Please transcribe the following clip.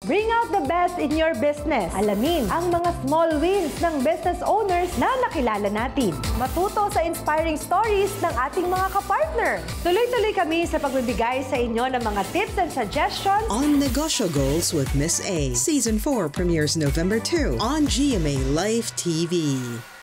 Bring out the best in your business. Alamin ang mga small wins ng business owners na nakilala natin. Matuto sa inspiring stories ng ating mga kapartner. Tuloy-tuloy kami sa pagbibigay sa inyo ng mga tips and suggestions on Negosyo Goals with Miss A. Season 4 premieres November 2 on GMA Live TV.